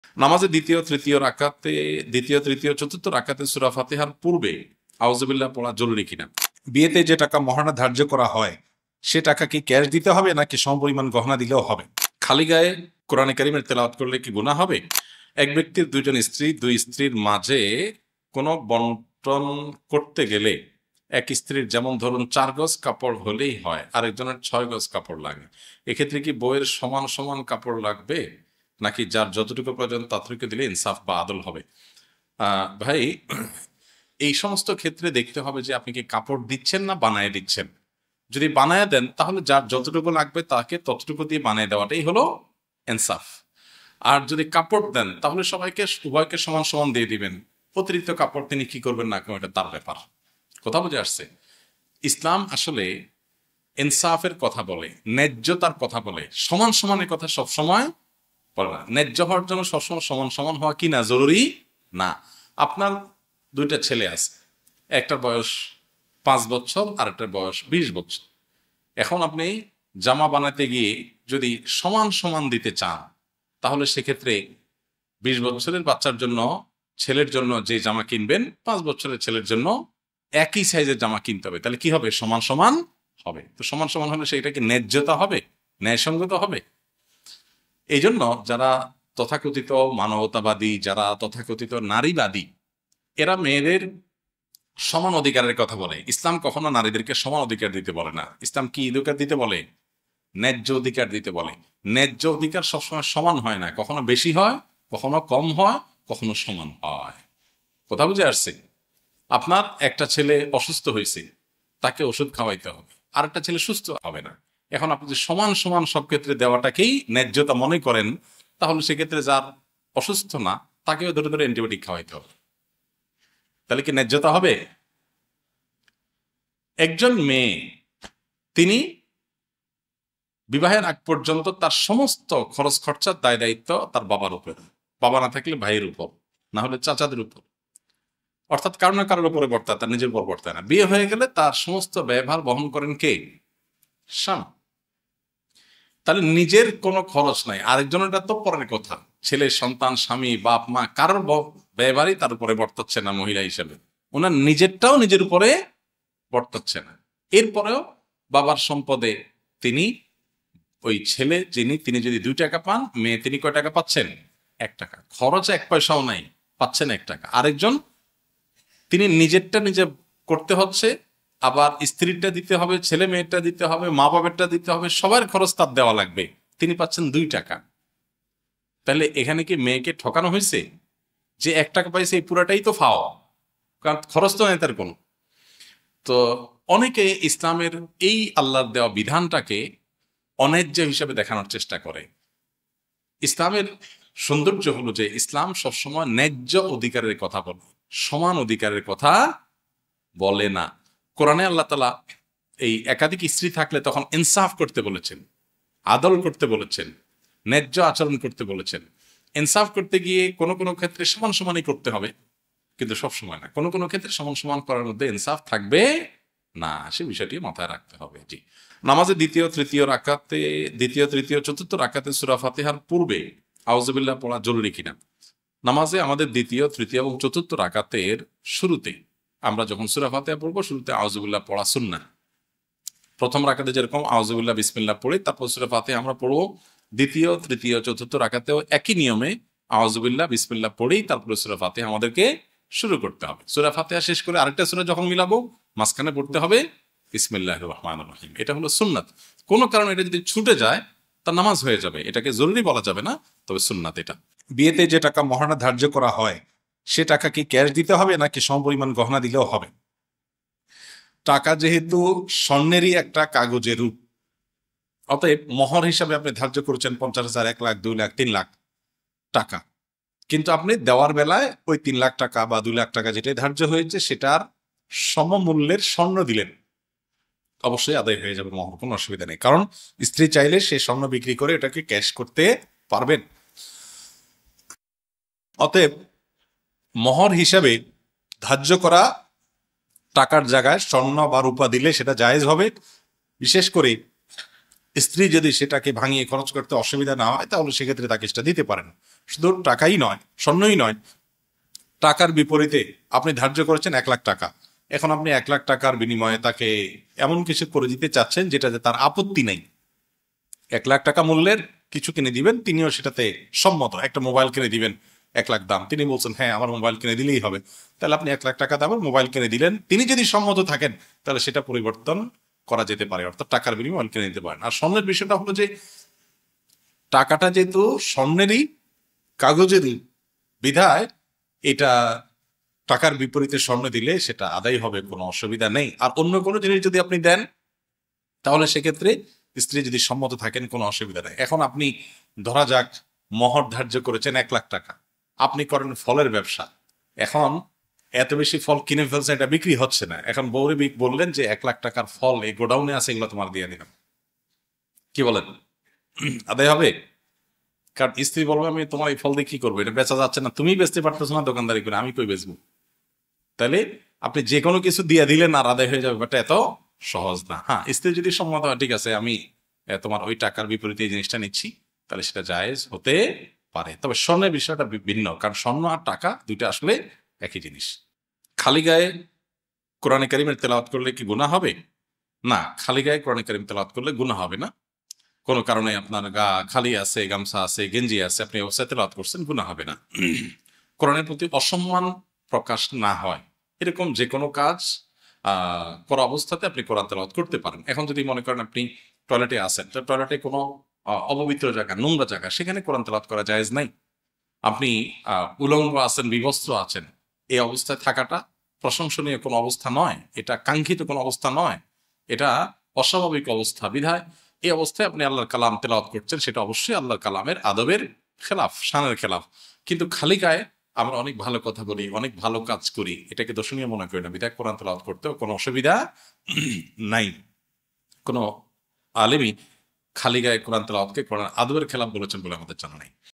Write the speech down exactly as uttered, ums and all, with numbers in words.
নামাজে দ্বিতীয় তৃতীয় রাকাতে দ্বিতীয় তৃতীয় চতুর্থ রাকাতে সূরা ফাতিহার পূর্বে আউযুবিল্লাহ পড়া জরুরি কিনা? বিয়েতে যে টাকা মহারণা ধার্য করা হয় সে টাকা কি ক্যাশ দিতে হবে নাকি সমপরিমাণ গহনা দিলেও হবে? খালি গায়ে কোরআনে কারিমের তেলাওয়াত করলে কি গুনাহ হবে? এক ব্যক্তির দুইজন স্ত্রী, দুই স্ত্রীর মাঝে কোনো বন্টন করতে গেলে এক স্ত্রীর যেমন ধরুন চার গজ কাপড় হলেই হয়, আরেকজনের ছয় গজ কাপড় লাগে। এক্ষেত্রে কি বইয়ের সমান সমান কাপড় লাগবে, নাকি যার যতটুকু প্রয়োজন ততটুকু দিলে ইনসাফ বা আদল হবে? আহ, ভাই, এই সমস্ত ক্ষেত্রে দেখতে হবে যে আপনি কি কাপড় দিচ্ছেন না বানায় দিচ্ছেন। যদি বানায় দেন তাহলে যার যতটুকু লাগবে তাকে ততটুকু দিয়ে বানিয়ে দেওয়াটাই হলো ইনসাফ। আর যদি কাপড় দেন তাহলে সবাইকে উভয়কে সমান সমান দিয়ে দিবেন। অতিরিক্ত কাপড় তিনি কি করবেন না করবেন এটা তার ব্যাপার। কথা বুঝে আসছে? ইসলাম আসলে ইনসাফের কথা বলে, ন্যায্যতার কথা বলে, সমান সমানের কথা সবসময় বলে না। ন্যায্য হওয়ার জন্য সবসময় সমান সমান হওয়া কি না জরুরি না। আপনার দুইটা ছেলে আছে, একটার বয়স পাঁচ বছর আর একটার বয়স বিশ বছর। এখন আপনি জামা বানাতে গিয়ে যদি সমান সমান দিতে চান তাহলে সেক্ষেত্রে বিশ বছরের বাচ্চার জন্য ছেলের জন্য যে জামা কিনবেন পাঁচ বছরের ছেলের জন্য একই সাইজের জামা কিনতে হবে। তাহলে কি হবে? সমান সমান হবে। তো সমান সমান হলে সেটা কি ন্যায্যতা হবে, ন্যায়সঙ্গত হবে? এই জন্য যারা তথাকথিত মানবতাবাদী, যারা তথাকথিত নারীবাদী, এরা মেয়েদের সমান অধিকারের কথা বলে। ইসলাম কখনো নারীদেরকে সমান অধিকার দিতে বলে না। ইসলাম কি অধিকার দিতে বলে? ন্যায্য অধিকার দিতে বলে। ন্যায্য অধিকার সবসময় সমান হয় না, কখনো বেশি হয়, কখনো কম হয়, কখনো সমান হয়। কথা বুঝে আসছে? আপনার একটা ছেলে অসুস্থ হয়েছে, তাকে ওষুধ খাওয়াইতে হবে, আর একটা ছেলে সুস্থ হবে না। এখন আপনি যে সমান সমান সব ক্ষেত্রে দেওয়াটাকেই ন্যায্যতা মনে করেন, তাহলে সেক্ষেত্রে যার অসুস্থ না তাকেও ধরে ধরে অ্যান্টিবায়োটিক খাওয়াইতে হবে। তাহলে কি ন্যায্যতা হবে? একজন মেয়ে, তিনি বিবাহের আগ পর্যন্ত তার সমস্ত খরচ খরচার দায় দায়িত্ব তার বাবার উপর, বাবা না থাকলে ভাইয়ের উপর, না হলে চাচাদের উপর, অর্থাৎ কারো না কারোর উপরে বর্তায়, তার নিজের উপর বর্তায় না। বিয়ে হয়ে গেলে তার সমস্ত ব্যয়ভার বহন করেন কে? স্বামী। তাহলে নিজের কোনো খরচ নাই, আরেকজনেরটা তো পরের কথা। ছেলে, সন্তান, স্বামী, বাপ মা, কারোর ব্যয়ভারই তার উপরে বর্তাচ্ছে না মহিলা হিসেবে। ওনার নিজেরটাও নিজের উপরে বর্তাচ্ছে না। এরপরেও বাবার সম্পদে তিনি, ওই ছেলে যিনি, তিনি যদি দুই টাকা পান, মেয়ে তিনি কয় টাকা পাচ্ছেন? এক টাকা। খরচ এক পয়সাও নাই, পাচ্ছেন এক টাকা। আরেকজন, তিনি নিজেরটা নিজে করতে হচ্ছে, আবার স্ত্রীরটা দিতে হবে, ছেলে মেয়েরটা দিতে হবে, মা বাবারটা দিতে হবে, সবার খরচ তার দেওয়া লাগবে, তিনি পাচ্ছেন দুই টাকা। তাহলে এখানে কি মেয়েকে ঠকানো হয়েছে? যে এক টাকা পাইছে এই পুরাটাই তো ফাও, কারণ খরচ তো নেই তার কোনো। তো অনেকে ইসলামের এই আল্লাহর দেওয়া বিধানটাকে অন্যায্য হিসেবে দেখানোর চেষ্টা করে। ইসলামের সৌন্দর্য হলো যে ইসলাম সবসময় ন্যায্য অধিকারের কথা বলে, সমান অধিকারের কথা বলে না। কোরআনে আল্লাহ তাআলা এই একাধিক স্ত্রী থাকলে তখন ইনসাফ করতে বলেছেন, আদল করতে বলেছেন, ন্যায্য আচরণ করতে বলেছেন। ইনসাফ করতে গিয়ে কোনো কোনো ক্ষেত্রে সমান সমানই করতে হবে, কিন্তু সব সময় না। কোনো কোনো ক্ষেত্রে সমান সমান করার মধ্যে ইনসাফ থাকবে না, সে বিষয়টি মাথায় রাখতে হবে। জি, নামাজে দ্বিতীয় তৃতীয় রাকাতে দ্বিতীয় তৃতীয় চতুর্থ রাকাতে সূরা ফাতিহার পূর্বে আউযুবিল্লাহ পড়া জরুরি কিনা? নামাজে আমাদের দ্বিতীয় তৃতীয় এবং চতুর্থ রাকাতের শুরুতে আমরা যখন সূরা ফাতিহা পড়বো, শুরুতে আউযুবিল্লাহ পড়া সুন্নাহ। প্রথম রাকাতে যেরকম আউযুবিল্লাহ বিসমিল্লাহ পড়ি, তারপর সূরা ফাতিহা আমরা পড়বো। দ্বিতীয় তৃতীয় চতুর্থ রাকাতেও একই নিয়মে আউযুবিল্লাহ বিসমিল্লাহ পড়েই তারপরে সূরা ফাতিহা আমাদেরকে শুরু করতে হবে। সূরা ফাতিহা শেষ করে আরেকটা সূরা যখন মিলাবো, মাঝখানে পড়তে হবে বিসমিল্লাহির রহমানির রহিম। এটা হলো সুন্নাত। কোনো কারণে এটা যদি ছুটে যায় তার নামাজ হয়ে যাবে, এটাকে জরুরি বলা যাবে না, তবে সুন্নাত এটা। বিয়েতে যে টাকা মহারণা ধার্য করা হয় সে টাকা কি ক্যাশ দিতে হবে নাকি সমপরিমাণ গহনা দিলেও হবে? টাকা যেহেতু স্বর্ণেরই একটা কাগজের রূপ, অতএব মহর হিসাবে আপনি ধার্য করেছেন পঞ্চাশ হাজার, এক লাখ, দুই লাখ, তিন লাখ টাকা, কিন্তু আপনি দেওয়ার বেলায় ওই তিন লাখ টাকা বা দুই লাখ টাকা যেটাই ধার্য হয়েছে সেটার সমমূল্যের স্বর্ণ দিলেন, অবশ্যই আদায় হয়ে যাবে মহর, কোনো অসুবিধা নেই। কারণ স্ত্রী চাইলে সে স্বর্ণ বিক্রি করে এটাকে ক্যাশ করতে পারবেন। অতএব মহর হিসাবে ধার্য করা টাকার জায়গায় স্বর্ণ বা রূপা দিলে সেটা জায়েজ হবে। বিশেষ করে স্ত্রী যদি সেটাকে ভাঙিয়ে খরচ করতে অসুবিধা না হয় তাহলে সেক্ষেত্রে তাকে সেটা দিতে পারেন। শুধু টাকাই নয়, স্বর্ণই নয়, টাকার বিপরীতে আপনি ধার্য করেছেন এক লাখ টাকা, এখন আপনি এক লাখ টাকার বিনিময়ে তাকে এমন কিছু করে দিতে চাচ্ছেন যেটাতে তার আপত্তি নেই। এক লাখ টাকা মূল্যের কিছু কিনে দিবেন, তিনিও সেটাতে সম্মত। একটা মোবাইল কিনে দিবেন এক লাখ দাম, তিনি বলছেন হ্যাঁ আমার মোবাইল কিনে দিলেই হবে, তাহলে আপনি এক লাখ টাকা দামের মোবাইল কিনে দিলেন। তিনি যদি সম্মত থাকেন তাহলে সেটা পরিবর্তন করা যেতে পারে, অর্থাৎ টাকার বিনিময়ে মোবাইল কিনে দিতে পারেন। আর স্বর্ণের বিষয়টা হলো যে টাকাটা যেহেতু স্বর্ণেরই, কাগজেরই বিধায় এটা টাকার বিপরীতে স্বর্ণ দিলে সেটা আদায় হবে, কোনো অসুবিধা নেই। আর অন্য কোনো জিনিস যদি আপনি দেন তাহলে সেক্ষেত্রে স্ত্রী যদি সম্মত থাকেন কোনো অসুবিধা নেই। এখন আপনি ধরা যাক মহর ধার্য করেছেন এক লাখ টাকা, আপনি করেন ফলের ব্যবসা, এখন এত বেশি ফল কিনে ফেলছেন, এটা বিক্রি হচ্ছে না, এখন বৌরি বললেন যে এক লাখ টাকার ফল এই গোডাউনে আছে, এগুলো তোমার দিয়ে দিলাম, কি বলেন, আদায় হবে? কারণ স্ত্রী বলবে আমি তোমার এই ফল দিয়ে কি করবো, এটা বেচা যাচ্ছে না, তুমি বেচতে পারতেছো না দোকানদারি করে, আমি কই বেচবো? তাহলে আপনি যে কোনো কিছু দিয়ে দিলেন আর আদায় হয়ে যাবে, বাট এত সহজ না। হ্যাঁ, স্ত্রী যদি সম্মত হয় ঠিক আছে আমি তোমার ওই টাকার বিপরীতে এই জিনিসটা নিচ্ছি, তাহলে সেটা জায়েজ হতে পারে। তবে স্বর্ণের বিষয়টা ভিন্ন, কারণ স্বর্ণ আর টাকা দুইটা আসলে একই জিনিস। খালি গায়ে কোরআনে কারিমের তেলাওয়াত করলে কি গুনাহ হবে? না, খালি গায়ে কোরআনে কারিম তেলাওয়াত করলে গুনাহ হবে না। কোনো কারণে আপনার গা খালি আছে, গামছা আছে, গেঞ্জি আছে, আপনি অবস্থায় তেলাওয়াত করছেন, গুনাহ হবে না। কোরআনের প্রতি অসম্মান প্রকাশ না হয় এরকম যে কোনো কাজ আহ করা অবস্থাতে আপনি কোরআন তেলাওয়াত করতে পারেন। এখন যদি মনে করেন আপনি টয়লেটে আছেন, তো টয়লেটে কোনো অপবিত্র জায়গা, নোংরা জায়গা, সেখানে কোরআন তেলাওয়াত করা জায়েজ নাই। আপনি আহ উলঙ্গ আছেন, বিবস্ত্র আছেন, এই অবস্থায় থাকাটা প্রশংসনীয় কোনো অবস্থা নয়, এটা কাঙ্ক্ষিত কোনো অবস্থা নয়, এটা অস্বাভাবিক অবস্থা। বিধায় এই অবস্থায় আপনি আল্লাহর কালাম তেলাওয়াত করছেন, সেটা অবশ্যই আল্লাহর কালামের আদবের খেলাফ, শানের খেলাফ। কিন্তু খালি গায়ে আমরা অনেক ভালো কথা বলি, অনেক ভালো কাজ করি, এটাকে দর্শনীয় মনে করি না, বিধায় কোরআন তেলাওয়াত করতেও কোনো অসুবিধা নাই। কোনো আলেমই খালি গায়ে কোরআন তেলাওয়াতকে কোরআন আদবের খেলাফ বলেছেন বলে আমাদের জানা নেই।